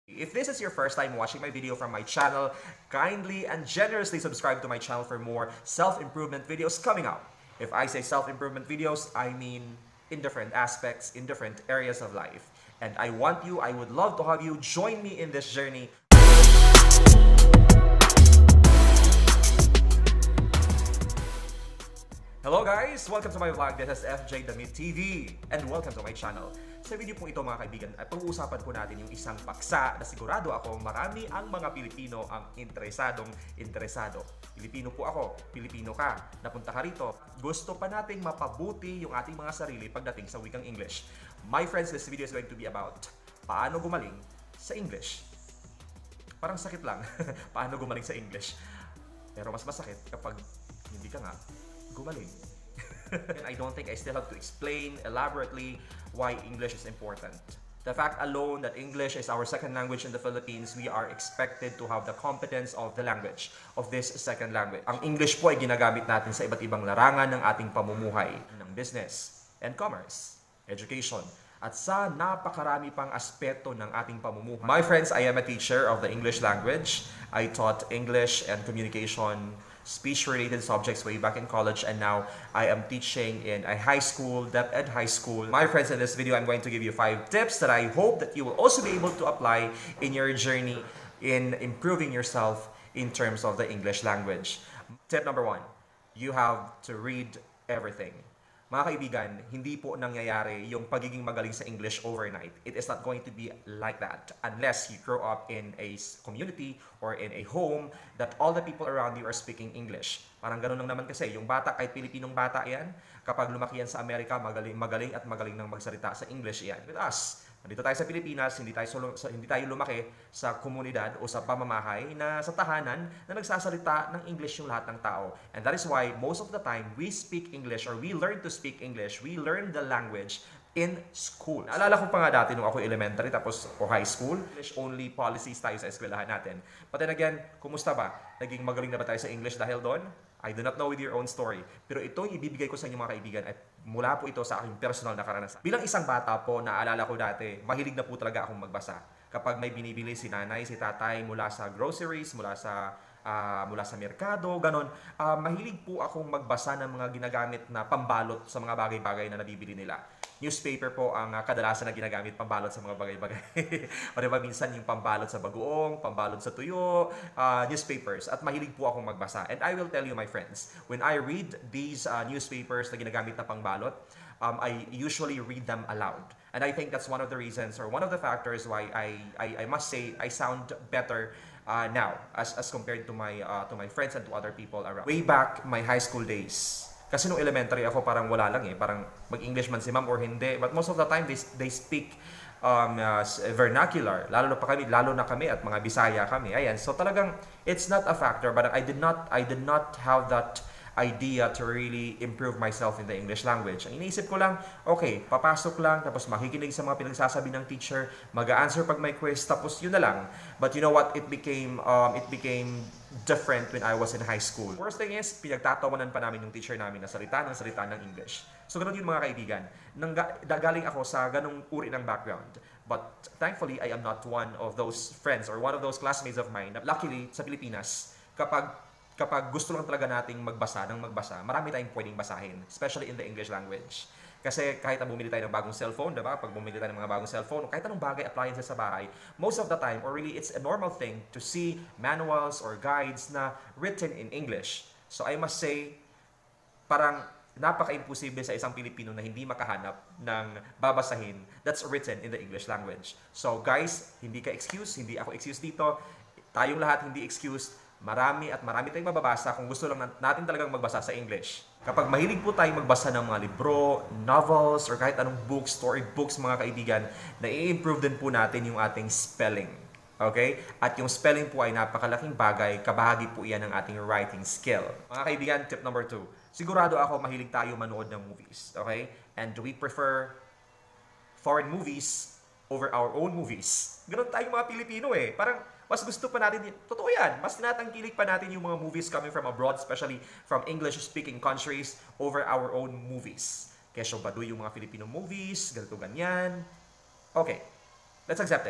If this is your first time watching my video from my channel, kindly and generously subscribe to my channel for more self-improvement videos coming up. If I say self-improvement videos, I mean in different aspects, in different areas of life. And I would love to have you join me in this journey. Hello guys! Welcome to my vlog. This is FJ Damit TV and welcome to my channel. Sa video pong ito mga kaibigan ay pag-uusapan po natin yung isang paksa na sigurado ako marami ang mga Pilipino ang interesado. Pilipino po ako, Pilipino ka, napunta ka rito. Gusto pa nating mapabuti yung ating mga sarili pagdating sa wikang English. My friends, this video is going to be about paano gumaling sa English. Parang sakit lang, paano gumaling sa English. Pero mas masakit kapag hindi ka nga gumaling. And I don't think I still have to explain elaborately why English is important. The fact alone that English is our second language in the Philippines, we are expected to have the competence of the language, of this second language. Ang English po ay ginagamit natin sa iba't ibang larangan ng ating pamumuhay, ng business and commerce, education, at sa napakarami pang aspeto ng ating pamumuhay. My friends, I am a teacher of the English language. I taught English and communication, speech-related subjects way back in college, and now I am teaching in a high school, DepEd High School. My friends, in this video, I'm going to give you 5 tips that I hope that you will also be able to apply in your journey in improving yourself in terms of the English language. Tip number 1, you have to read everything. Mga kaibigan, hindi po nangyayari yung pagiging magaling sa English overnight. It is not going to be like that unless you grow up in a community or in a home that all the people around you are speaking English. Parang ganun lang naman kasi, yung bata, kahit Pilipinong bata yan, kapag lumaki yan sa Amerika, magaling nang magsalita sa English yan. With us, nandito tayo sa Pilipinas, hindi tayo lumaki sa komunidad o sa pamamahay na sa tahanan na nagsasalita ng English yung lahat ng tao. And that is why most of the time we speak English or we learn to speak English, we learn the language in school. Naalala ko pa nga dati nung ako elementary tapos o high school, English only policies tayo sa eskwelahan natin. But then again, kumusta ba? Naging magaling na ba tayo sa English dahil doon? I do not know with your own story. Pero ito yung ibibigay ko sa inyo mga kaibigan at mula po ito sa aking personal na karanasan. Bilang isang bata po, naalala ko dati, mahilig na po talaga akong magbasa. Kapag may binibili si nanay, si tatay mula sa groceries, mula sa merkado, ganon, mahilig po akong magbasa ng mga ginagamit na pambalot sa mga bagay-bagay na nabibili nila. Newspaper po ang kadalasan na ginagamit pambalot sa mga bagay-bagay. O diba, minsan yung pambalot sa bagoong, pambalot sa tuyo, newspapers. At mahilig po akong magbasa. And I will tell you, my friends, when I read these newspapers na ginagamit na pambalot, I usually read them aloud. And I think that's one of the reasons or one of the factors why I must say I sound better now as compared to my friends and to other people around. Way back my high school days, kasi nung elementary ako parang wala lang parang mag-English man si ma'am or hindi, but most of the time they speak vernacular, lalo na kami at mga Bisaya kami. Ayan, so talagang it's not a factor, but I did not have that idea to really improve myself in the English language. Ang iniisip ko lang, okay, papasok lang, tapos makikinig sa mga pinagsasabi ng teacher, mag-a-answer pag may quiz, tapos yun na lang. But you know what? It became different when I was in high school. Worst thing is, pinagtatawanan pa namin yung teacher namin na salita ng English. So ganun yun mga kaibigan. Galing ako sa ganung uri ng background. But thankfully, I am not one of those friends or one of those classmates of mine. Luckily, sa Pilipinas, kapag gusto lang talaga nating magbasa, marami tayong pwedeng basahin, especially in the English language. Kasi kahit na bumili tayo ng bagong cellphone, diba? Pag bumili tayo ng mga bagong cellphone, kahit anong bagay, appliances sa bahay, most of the time, or really it's a normal thing to see manuals or guides na written in English. So I must say, parang napaka-imposible sa isang Pilipino na hindi makahanap ng babasahin that's written in the English language. So guys, hindi ka excuse, hindi ako excuse dito, tayong lahat hindi excuse. Marami tayong mababasa kung gusto lang natin talagang magbasa sa English. Kapag mahilig po tayong magbasa ng mga libro, novels, or kahit anong books, story books mga kaibigan, na-i-improve din po natin yung ating spelling. Okay? At yung spelling po ay napakalaking bagay, kabahagi po iyan ng ating writing skill. Mga kaibigan, tip number 2. Sigurado ako mahilig tayo manood ng movies. Okay? And we prefer foreign movies over our own movies. Ganun tayong mga Pilipino Parang mas gusto pa natin, totoo yan, mas tinatangkilik pa natin yung mga movies coming from abroad, especially from English-speaking countries, over our own movies. Kesyo baduy yung mga Filipino movies, ganito ganyan. Okay, let's accept it.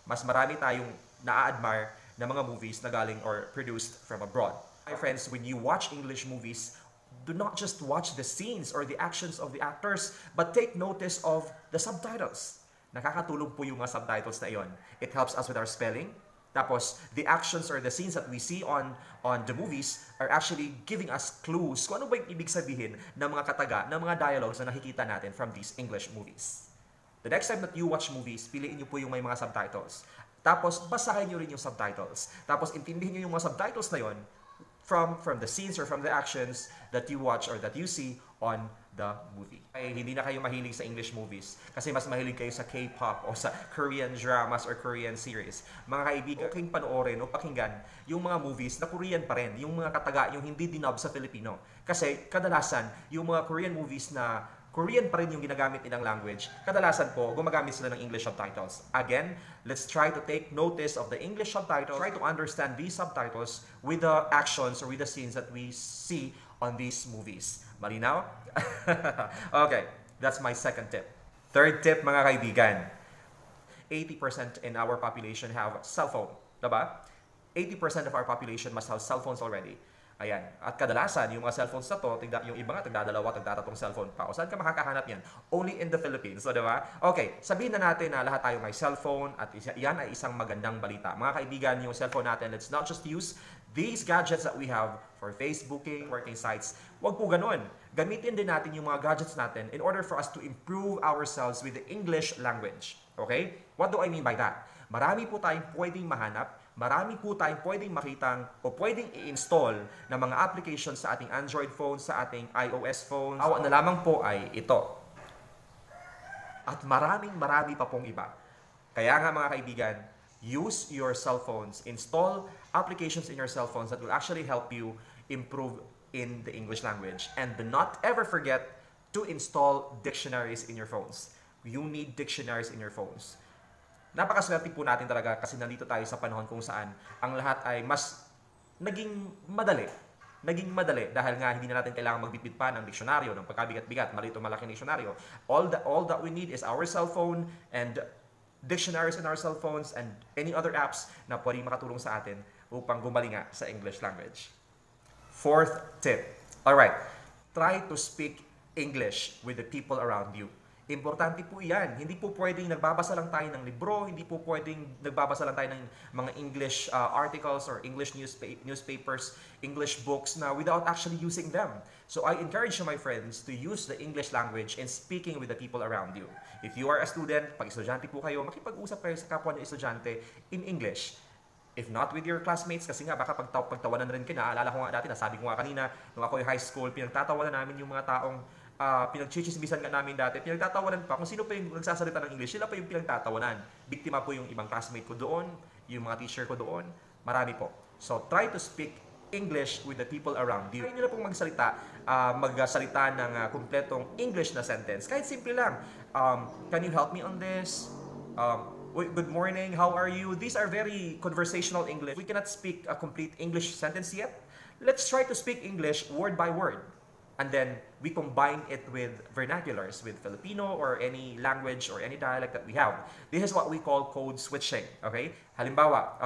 mas marami tayong na-admire na mga movies na galing or produced from abroad. My friends, when you watch English movies, do not just watch the scenes or the actions of the actors, but take notice of the subtitles. Nakakatulong po yung mga subtitles na iyon. It helps us with our spelling. Tapos, the actions or the scenes that we see on the movies are actually giving us clues kung ano ba yung ibig sabihin ng mga kataga, ng mga dialogues na nakikita natin from these English movies. The next time that you watch movies, piliin nyo po yung may mga subtitles. Tapos, basahin nyo rin yung subtitles. Tapos, intindihin nyo yung mga subtitles na yon from the scenes or from the actions that you watch or that you see on the movie. Ay, hindi na kayo mahilig sa English movies kasi mas mahilig kayo sa K-pop o sa Korean dramas or Korean series. Mga kaibigan, okay panoorin o pakinggan yung mga movies na Korean pa rin, yung mga kataga, yung hindi dinub sa Filipino. Kasi kadalasan, yung mga Korean movies na Korean pa rin yung ginagamit nilang language, kadalasan po, gumagamit sila ng English subtitles. Again, let's try to take notice of the English subtitles, try to understand these subtitles with the actions or with the scenes that we see on these movies. Malinaw? Okay, that's my second tip. Third tip, mga kaibigan, 80% in our population have cell phone. Diba? 80% of our population must have cell phones already. Ayan. At kadalasan, yung mga cellphones na to, yung iba nga, tagdadalawa, tagdatatong cellphone pa. O saan ka makakahanap yan? Only in the Philippines. So, diba? Okay, sabihin na natin na lahat tayo may cellphone at yan ay isang magandang balita. Mga kaibigan, yung cellphone natin, let's not just use these gadgets that we have for Facebooking, working sites. Huwag po ganun. Gamitin din natin yung mga gadgets natin in order for us to improve ourselves with the English language. Okay? What do I mean by that? Marami po tayong pwedeng mahanap, marami po tayong pwedeng makitang o pwedeng i-install na mga applications sa ating Android phone, sa ating iOS phone. Awa na lamang po ay ito. At marami pa pong iba. Kaya nga mga kaibigan, use your cell phones, install applications in your cell phones that will actually help you improve in the English language. And do not ever forget to install dictionaries in your phones. You need dictionaries in your phones. Napakaswerte po natin talaga kasi nandito tayo sa panahon kung saan ang lahat ay mas naging madali. Naging madali dahil nga hindi na natin kailangan magbitbit pa ng diksyonaryo, ng pagkabigat-bigat, maliit o malaking diksyonaryo. All that we need is our cell phone and dictionaries in our cell phones and any other apps na pwedeng makatulong sa atin upang gumaling nga sa English language. Fourth tip. Alright, try to speak English with the people around you. Importante po yan. Hindi po pwedeng nagbabasa lang tayo ng libro, hindi po pwedeng nagbabasa lang tayo ng mga English articles or English newspapers, English books na without actually using them. So I encourage you, my friends, to use the English language in speaking with the people around you. If you are a student, pag estudyante po kayo, makipag-usap kayo sa kapwa ng estudyante in English. If not with your classmates, kasi nga baka pagtawanan rin kayo. Naalala ko nga dati, nasabi ko nga kanina, nung ako yung high school, pinagtatawanan namin yung mga taong pinagchichismisan nga namin dati, pinagtatawanan pa kung sino pa yung nagsasalita ng English, sila pa yung pinagtatawanan. Biktima po yung ibang classmate ko doon, yung mga teacher ko doon, marami po. So, try to speak English with the people around you. Try nyo na pong magsalita ng kumpletong English na sentence. Kahit simple lang. Can you help me on this? Good morning, how are you? These are very conversational English. We cannot speak a complete English sentence yet. Let's try to speak English word by word. And then we combine it with vernaculars, with Filipino or any language or any dialect that we have. This is what we call code switching. Okay? Halimbawa,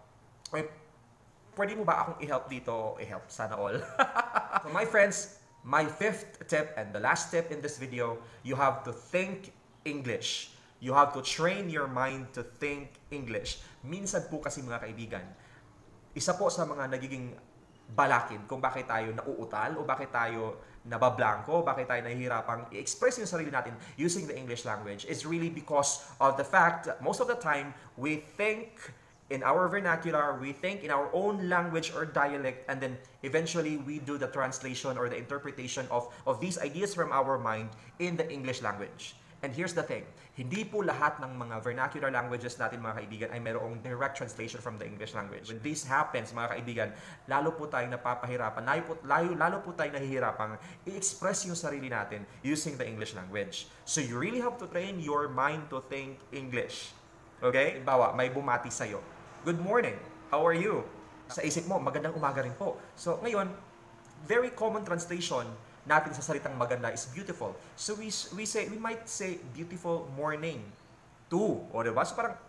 pwede mo ba akong i-help dito? I-help, sana all. So my friends, my fifth tip and the last tip in this video, you have to think English. You have to train your mind to think English. Minsan po kasi mga kaibigan, isa po sa mga nagiging balakin kung bakit tayo nauutal o bakit tayo nabablanko, bakit tayo nahihirapang i-express yung sarili natin using the English language is really because of the fact that most of the time we think in our vernacular, we think in our own language or dialect, and then eventually we do the translation or the interpretation of these ideas from our mind in the English language. And here's the thing, hindi po lahat ng mga vernacular languages natin mga kaibigan ay mayroong direct translation from the English language. When this happens mga kaibigan, lalo po tayong napapahirapan, lalo po tayong nahihirapang i-express yung sarili natin using the English language. So you really have to train your mind to think English. Okay? Bawa, may bumati sa'yo. Good morning, how are you? Sa isip mo, magandang umaga rin po. So ngayon, very common translation natin sa salitang maganda is beautiful. So we might say beautiful morning too. O diba? So parang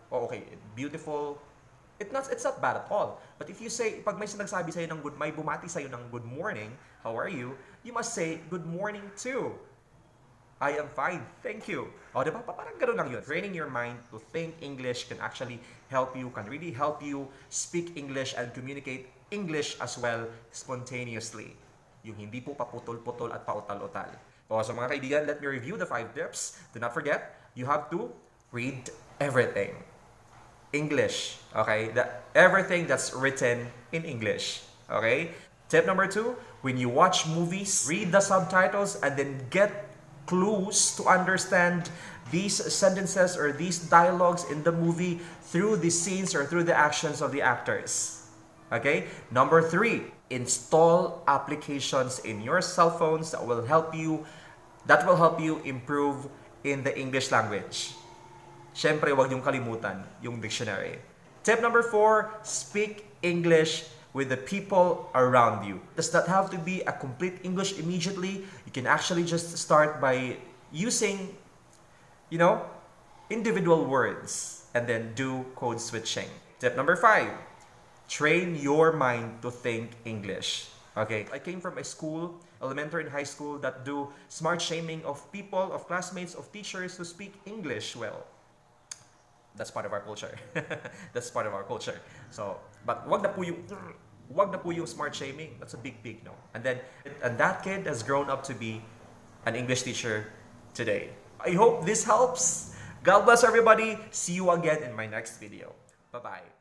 oh, okay, beautiful, it's not bad at all. But if you say, pag may sinagsabi sa'yo ng may bumati sa'yo ng good morning, how are you? You must say, good morning too. I am fine, thank you. O, diba? Parang gano'n lang yun. Training your mind to think English can actually help you, can really help you speak English and communicate English as well spontaneously. Yung hindi po paputol-putol at pautal-utal. O, so mga kaibigan, let me review the 5 tips. Do not forget, you have to read everything. English, okay? Everything that's written in English, okay? Tip number 2, when you watch movies, read the subtitles and then get clues to understand these sentences or these dialogues in the movie through the scenes or through the actions of the actors. Okay? Number 3, install applications in your cell phones that will help you improve in the English language. Siyempre, huwag niyong kalimutan yung dictionary. Tip number 4, speak English with the people around you. It does not have to be a complete English immediately. You can actually just start by using, individual words and then do code switching. Tip number 5, train your mind to think English. Okay, I came from a school, elementary and high school, that do smart shaming of people, of classmates, of teachers who speak English well. That's part of our culture. That's part of our culture. So, but wag na po yung smart shaming. That's a big no. And that kid has grown up to be an English teacher today. I hope this helps. God bless everybody. See you again in my next video. Bye-bye.